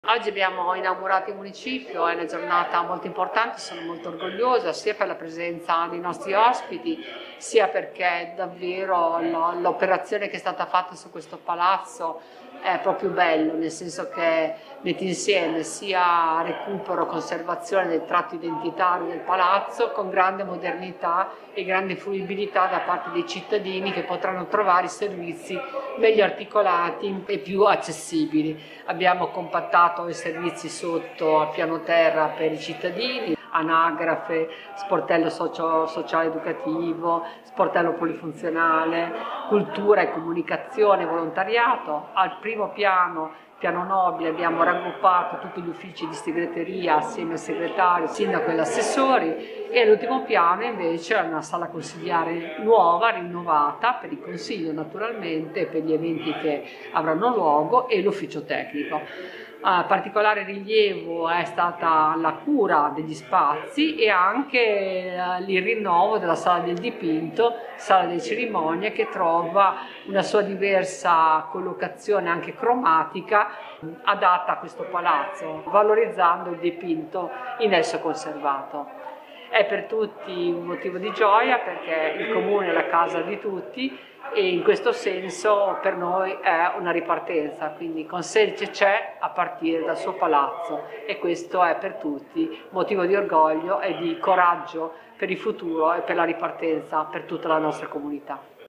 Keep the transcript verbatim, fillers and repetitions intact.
Oggi abbiamo inaugurato il municipio, è una giornata molto importante, sono molto orgogliosa sia per la presenza dei nostri ospiti, sia perché davvero l'operazione che è stata fatta su questo palazzo è proprio bello, nel senso che mette insieme sia recupero, conservazione del tratto identitario del palazzo con grande modernità e grande fruibilità da parte dei cittadini che potranno trovare i servizi meglio articolati e più accessibili. Abbiamo compattato i servizi sotto al piano terra per i cittadini, anagrafe, sportello socio, sociale educativo, sportello polifunzionale, cultura e comunicazione, volontariato. Al primo piano, piano nobile, abbiamo raggruppato tutti gli uffici di segreteria assieme al segretario, sindaco e assessori, e all'ultimo piano invece è una sala consigliare nuova, rinnovata per il consiglio naturalmente, per gli eventi che avranno luogo, e l'ufficio tecnico. A particolare rilievo è stata la cura degli spazi e anche il rinnovo della sala del dipinto, sala delle cerimonie, che trova una sua diversa collocazione anche cromatica adatta a questo palazzo, valorizzando il dipinto in esso conservato. È per tutti un motivo di gioia perché il comune è la casa di tutti e in questo senso per noi è una ripartenza, quindi Conselice c'è a partire dal suo palazzo e questo è per tutti motivo di orgoglio e di coraggio per il futuro e per la ripartenza per tutta la nostra comunità.